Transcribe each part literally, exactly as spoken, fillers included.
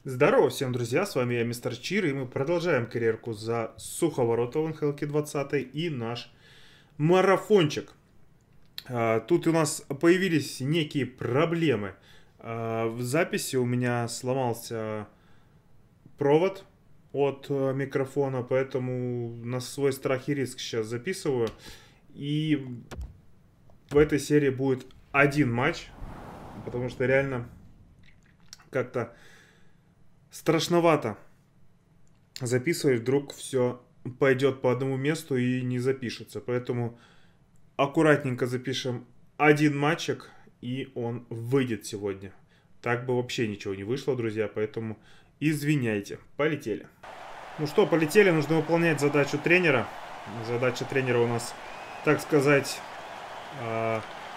Здорово всем, друзья, с вами я, Мистер Чир, и мы продолжаем карьерку за Суховоротовым Хелки двадцать и наш марафончик. А, тут у нас появились некие проблемы. А, в записи у меня сломался провод от а, микрофона, поэтому на свой страх и риск сейчас записываю. И в этой серии будет один матч, потому что реально как-то страшновато записывать, вдруг все пойдет по одному месту и не запишется. Поэтому аккуратненько запишем один матчик, и он выйдет сегодня. Так бы вообще ничего не вышло, друзья, поэтому извиняйте. Полетели. Ну что, полетели, нужно выполнять задачу тренера. Задача тренера у нас, так сказать, э,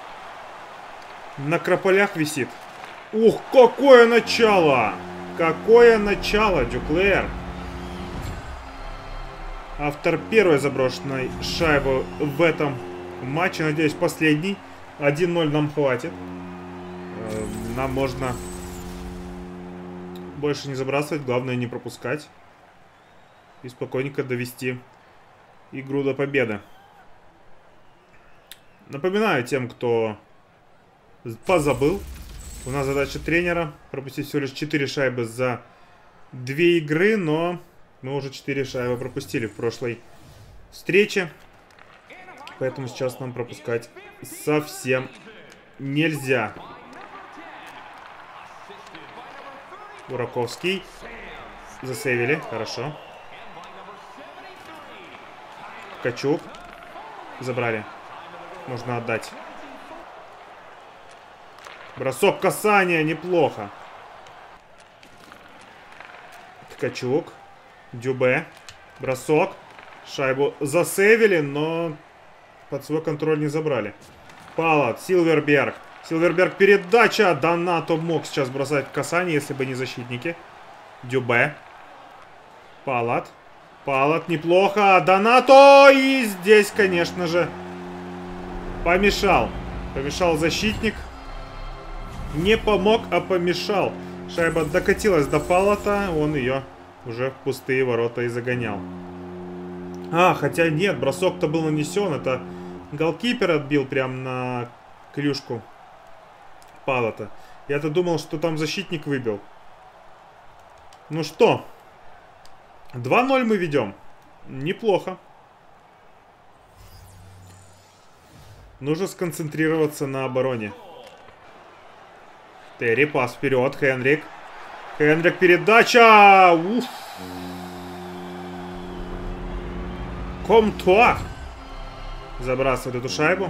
на крополях висит. Ух, какое начало! Какое начало, Дюклер! Автор первой заброшенной шайбы в этом матче, надеюсь, последний. один ноль нам хватит. Нам можно больше не забрасывать, главное не пропускать. И спокойненько довести игру до победы. Напоминаю тем, кто позабыл. У нас задача тренера пропустить всего лишь четыре шайбы за две игры, но мы уже четыре шайбы пропустили в прошлой встрече. Поэтому сейчас нам пропускать совсем нельзя. Бураковский. Засейвили, хорошо. Ткачук. Забрали. Нужно отдать. Бросок касания, неплохо. Ткачук. Дюбе. Бросок. Шайбу засейвили, но под свой контроль не забрали. Палат. Силверберг. Силверберг передача. Донато мог сейчас бросать касание, если бы не защитники. Дюбе. Палат. Палат неплохо. Донато. И здесь, конечно же, помешал. Помешал защитник. Не помог, а помешал. Шайба докатилась до Палата. Он ее уже в пустые ворота и загонял. А, хотя нет, бросок-то был нанесен. Это голкипер отбил прям на клюшку Палата. Я-то думал, что там защитник выбил. Ну что, два ноль мы ведем. Неплохо. Нужно сконцентрироваться на обороне. Терри, пас вперед, Хенрик. Хенрик, передача! Уф! Комтуа забрасывает эту шайбу.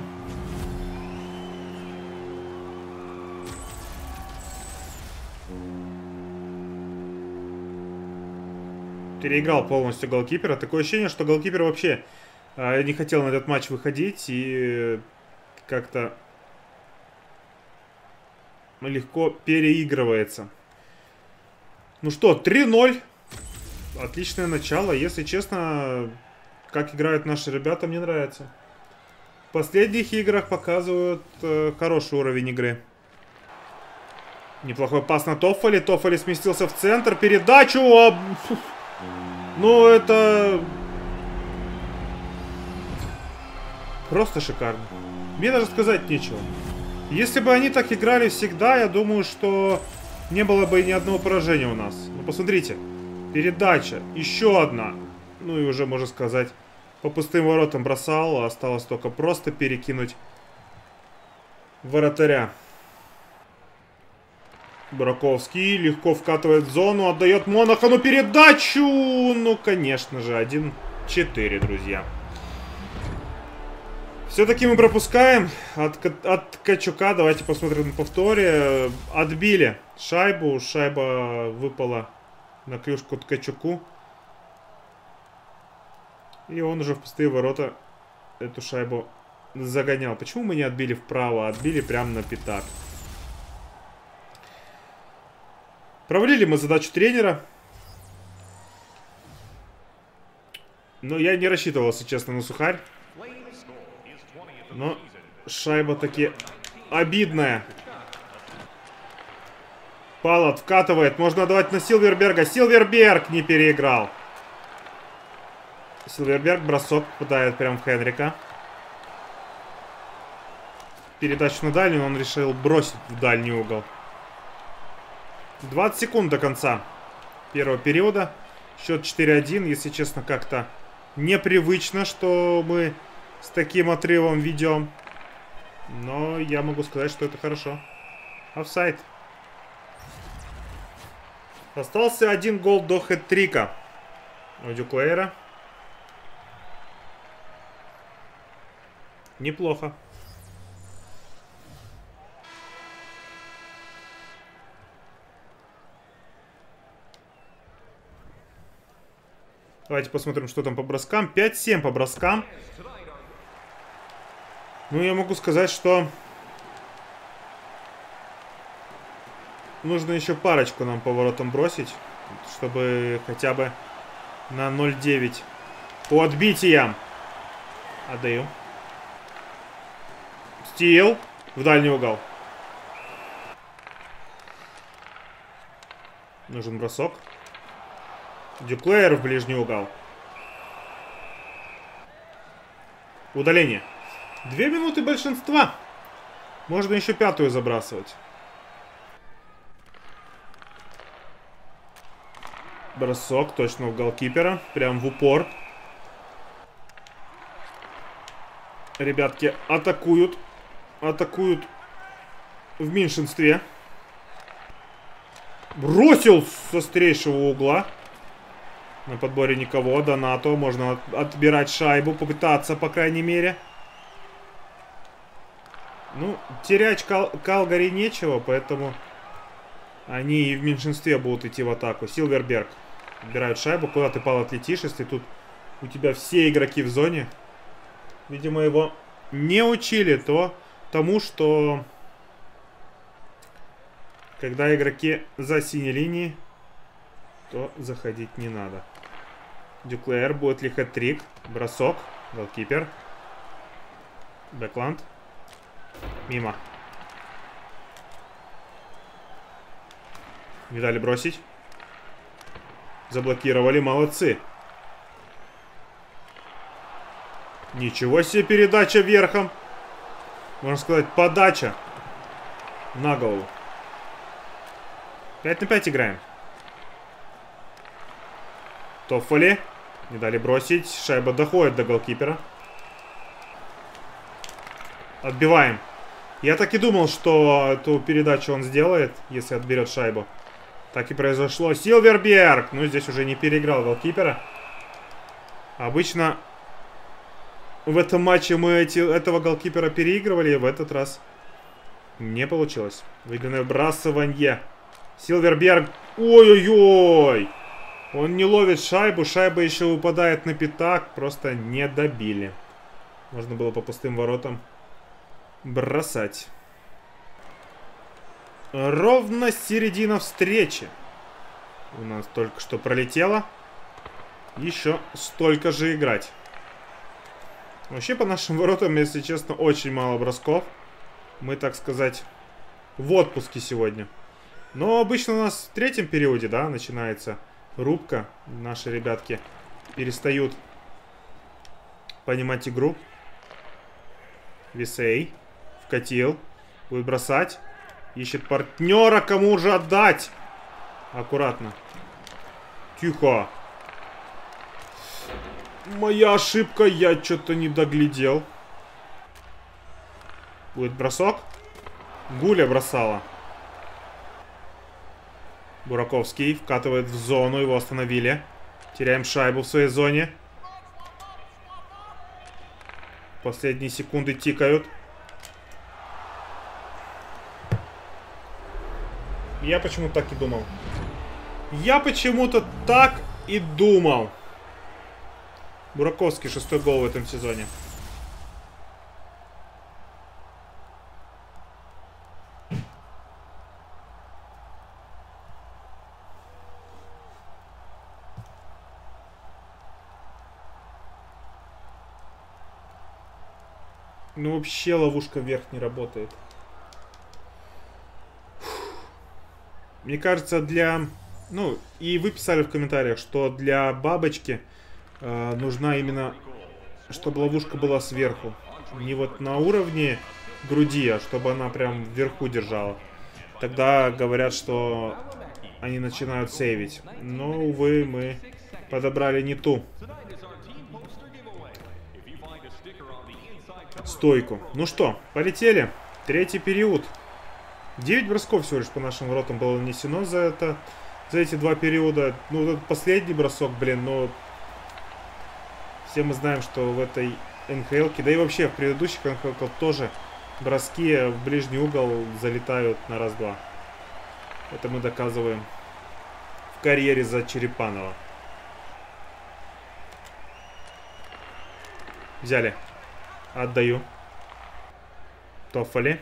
Переиграл полностью голкипера. Такое ощущение, что голкипер вообще э, не хотел на этот матч выходить и как-то легко переигрывается. Ну что, три ноль. Отличное начало. Если честно, как играют наши ребята, мне нравится. В последних играх показывают э, хороший уровень игры. Неплохой пас на Тоффоли. Тоффоли сместился в центр. Передачу. А... Ну, это... просто шикарно. Мне даже сказать нечего. Если бы они так играли всегда, я думаю, что не было бы ни одного поражения у нас. Ну, посмотрите. Передача. Еще одна. Ну и уже, можно сказать, по пустым воротам бросал. Осталось только просто перекинуть вратаря. Бураковский легко вкатывает в зону. Отдает Монахану передачу. Ну, конечно же, один четыре, друзья. Все-таки мы пропускаем от, от Ткачука. Давайте посмотрим на повторе. Отбили шайбу. Шайба выпала на клюшку Ткачуку. И он уже в пустые ворота эту шайбу загонял. Почему мы не отбили вправо? Отбили прямо на пятак. Провалили мы задачу тренера. Но я не рассчитывал, если честно, на сухарь. Но шайба таки обидная. Палат вкатывает. Можно давать на Силверберга. Силверберг не переиграл. Силверберг бросок попадает прямо в Хенрика. Передачу на дальнюю, но он решил бросить в дальний угол. двадцать секунд до конца первого периода. Счет четыре один. Если честно, как-то непривычно, что мы с таким отрывом ведем. Но я могу сказать, что это хорошо. Офсайд. Остался один гол до хэт-трика у Дюклеера. Неплохо. Давайте посмотрим, что там по броскам. пять семь по броскам. Ну, я могу сказать, что нужно еще парочку нам по воротам бросить, чтобы хотя бы на ноль девять по отбитиям. Отдаю. Стил в дальний угол. Нужен бросок. Дюклеер в ближний угол. Удаление. Две минуты большинства. Можно еще пятую забрасывать. Бросок точно в голкипера. Прям в упор. Ребятки атакуют. Атакуют в меньшинстве. Бросил с острейшего угла. На подборе никого. Донато. Можно отбирать шайбу. Попытаться, по крайней мере. Ну, терять Кал Калгари нечего, поэтому они и в меньшинстве будут идти в атаку. Силверберг. Отбирают шайбу. Куда ты, Пал, отлетишь, если тут у тебя все игроки в зоне? Видимо, его не учили то тому, что когда игроки за синей линией, то заходить не надо. Дюклеер, будет ли хэт-трик? Бросок. Голкипер. Бэкланд. Мимо. Не дали бросить. Заблокировали. Молодцы. Ничего себе передача верхом. Можно сказать, подача. На голову. пять на пять играем. Тоффоли. Не дали бросить. Шайба доходит до голкипера. Отбиваем. Я так и думал, что эту передачу он сделает, если отберет шайбу. Так и произошло. Силверберг! Ну, здесь уже не переиграл голкипера. Обычно в этом матче мы эти, этого голкипера переигрывали. В этот раз не получилось. Выигранное вбрасывание. Силверберг. Ой-ой-ой! Он не ловит шайбу. Шайба еще выпадает на пятак. Просто не добили. Можно было по пустым воротам бросать. Ровно середина встречи. У нас только что пролетело. Еще столько же играть. Вообще по нашим воротам, если честно, очень мало бросков. Мы, так сказать, в отпуске сегодня. Но обычно у нас в третьем периоде, да, начинается рубка. Наши ребятки перестают понимать игру. Висей. Вкатил. Будет бросать. Ищет партнера. Кому же отдать? Аккуратно. Тихо. Моя ошибка. Я что-то не доглядел. Будет бросок. Гуля бросала. Бураковский вкатывает в зону. Его остановили. Теряем шайбу в своей зоне. Последние секунды тикают. Я почему-то так и думал. Я почему-то так и думал. Бураковский шестой гол в этом сезоне. Ну вообще ловушка вверх не работает. Мне кажется, для... Ну, и вы писали в комментариях, что для бабочки э, нужна именно, чтобы ловушка была сверху. Не вот на уровне груди, а чтобы она прям вверху держала. Тогда говорят, что они начинают сейвить. Но, увы, мы подобрали не ту стойку. Ну что, полетели. Третий период. девять бросков всего лишь по нашим воротам было нанесено за это, за эти два периода. Ну, этот последний бросок, блин, но все мы знаем, что в этой эн ха эл-ке, да и вообще в предыдущих эн ха эл-ках тоже броски в ближний угол залетают на раз-два. Это мы доказываем в карьере за Черепанова. Взяли. Отдаю. Тоффоли.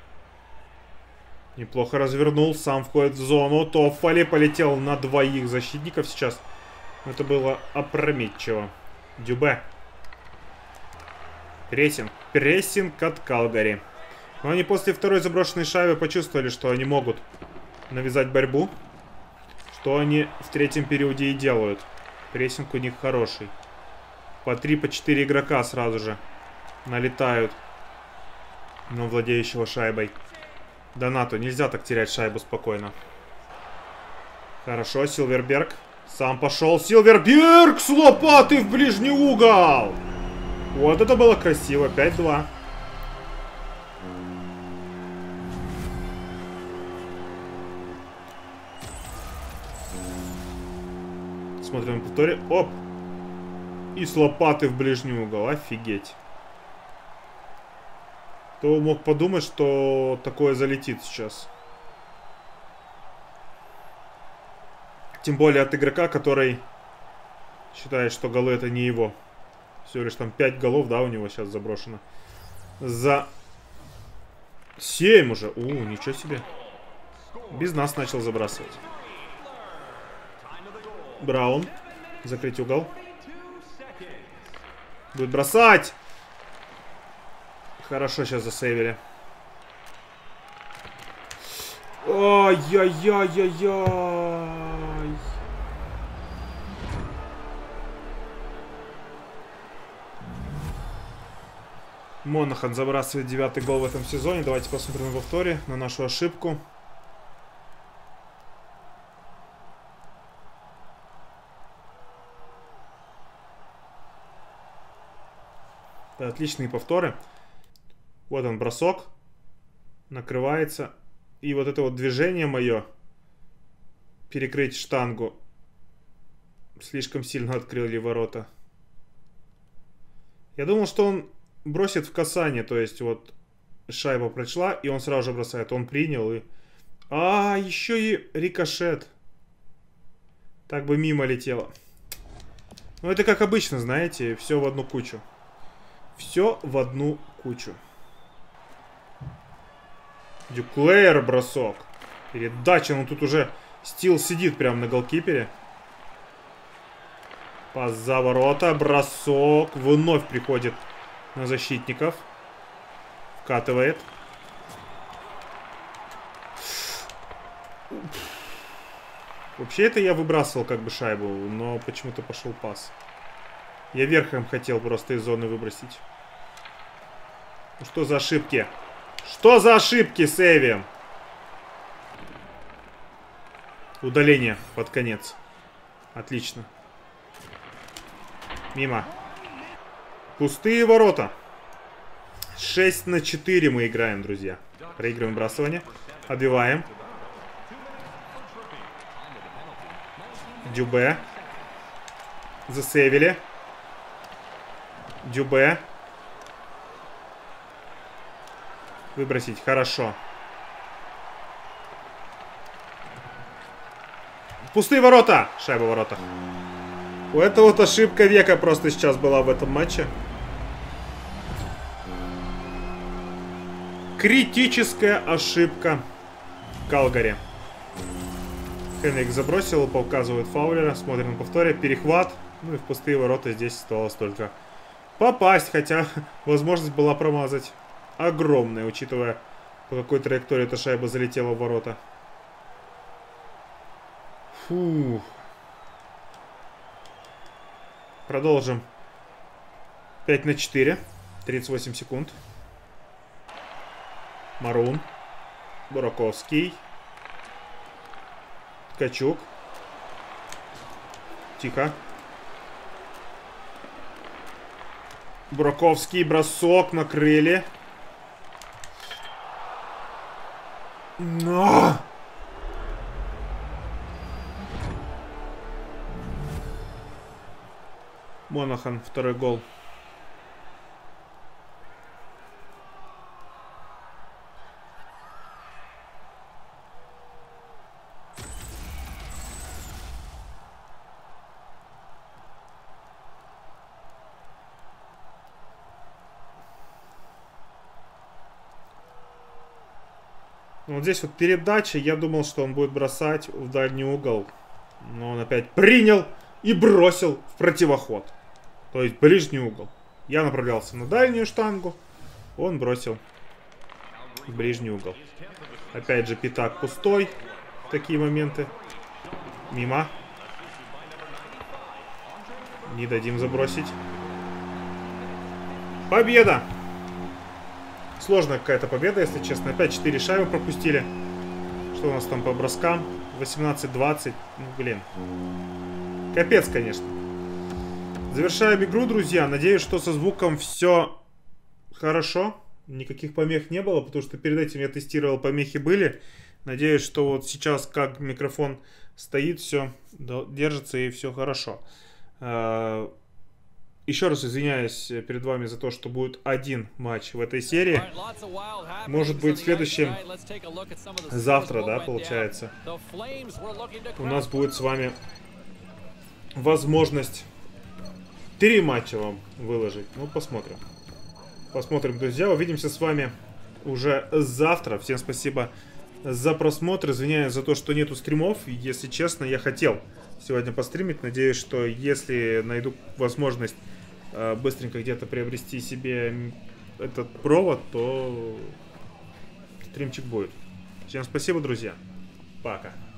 Неплохо развернул. Сам входит в зону. Тоффоли полетел на двоих защитников сейчас. Это было опрометчиво. Дюбе. Прессинг. Прессинг от Калгари. Но они после второй заброшенной шайбы почувствовали, что они могут навязать борьбу. Что они в третьем периоде и делают. Прессинг у них хороший. По три, по четыре игрока сразу же налетают на владеющего шайбой. Донату нельзя так терять шайбу спокойно. Хорошо, Силверберг. Сам пошел. Силверберг с лопатой в ближний угол. Вот это было красиво. пять-два. Смотрим на повторе. Оп. И с лопаты в ближний угол. Офигеть. Кто мог подумать, что такое залетит сейчас. Тем более от игрока, который считает, что голы это не его. Всего лишь там пять голов, да, у него сейчас заброшено. За семь уже. У, ничего себе. Без нас начал забрасывать. Браун. Закрыть угол. Будет бросать. Хорошо сейчас засейвили. Ай-яй-яй-яй-яй. Монахан забрасывает девятый гол в этом сезоне. Давайте посмотрим на повторе на нашу ошибку. Да, отличные повторы. Вот он бросок. Накрывается. И вот это вот движение мое. Перекрыть штангу. Слишком сильно открыли ворота. Я думал, что он бросит в касание. То есть вот шайба прошла, и он сразу же бросает. Он принял и... А, еще и рикошет. Так бы мимо летело. Ну это как обычно, знаете. Все в одну кучу. Все в одну кучу. Дюклеер бросок. Передача. Ну тут уже Стил сидит прямо на голкипере. Пас за ворота. Бросок. Вновь приходит на защитников. Вкатывает. Вообще это я выбрасывал как бы шайбу. Но почему-то пошел пас. Я верхом хотел просто из зоны выбросить. Ну что за ошибки? Что за ошибки, сейвим? Удаление под конец. Отлично. Мимо. Пустые ворота. шесть на четыре мы играем, друзья. Проигрываем бросание. Отбиваем. Дюбе. Засейвили. Дюбе. Выбросить. Хорошо. Пустые ворота. Шайба в воротах. У этого вот ошибка века просто сейчас была в этом матче. Критическая ошибка Калгари. Хенрик забросил, показывает фаулера. Смотрим на повторе. Перехват. Ну и в пустые ворота здесь оставалось только попасть. Хотя возможность была промазать огромная, учитывая, по какой траектории эта шайба залетела в ворота. Фух. Продолжим. пять на четыре. тридцать восемь секунд. Марун. Бураковский. Ткачук. Тихо. Бураковский. Бросок. Накрыли. Но! Монахан. Второй гол. Вот здесь вот передача, я думал, что он будет бросать в дальний угол. Но он опять принял и бросил в противоход. То есть ближний угол. Я направлялся на дальнюю штангу, он бросил в ближний угол. Опять же пятак пустой в такие моменты. Мимо. Не дадим забросить. Победа! Сложная какая-то победа, если честно. Опять четыре шайбы пропустили. Что у нас там по броскам? восемнадцать двадцать. Ну, блин. Капец, конечно. Завершаем игру, друзья. Надеюсь, что со звуком все хорошо. Никаких помех не было, потому что перед этим я тестировал, помехи были. Надеюсь, что вот сейчас, как микрофон стоит, все держится и все хорошо. Еще раз извиняюсь перед вами за то, что будет один матч в этой серии. Может быть, в следующем... Завтра, да, получается. У нас будет с вами возможность три матча вам выложить. Ну, посмотрим. Посмотрим, друзья. Увидимся с вами уже завтра. Всем спасибо за просмотр. Извиняюсь за то, что нету стримов. Если честно, я хотел сегодня постримить. Надеюсь, что если найду возможность быстренько где-то приобрести себе этот провод, то стримчик будет. Всем спасибо, друзья. Пока.